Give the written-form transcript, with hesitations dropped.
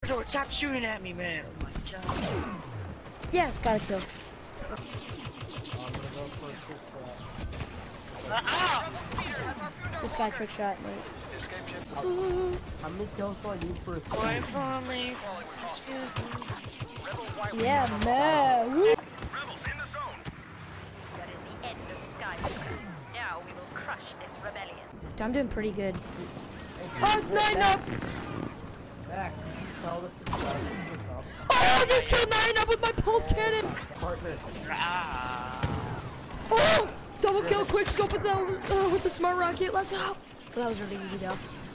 flamethrower, stop shooting at me, man. Oh my god. Yes, got a kill. I'm gonna go for a quick This guy trick shot, mate. how many kills do I need for a Wait for me. Yeah, man. Woo. Rebels in the zone. That is the end of Skywalker. Now we will crush this rebellion. I'm doing pretty good. Oh, it's 9 up. Max, you can tell this is Oh, I just killed 9 up with my pulse cannon. partner. Oh, double kill, quick scope with the smart rocket. Let's go. That was really easy though.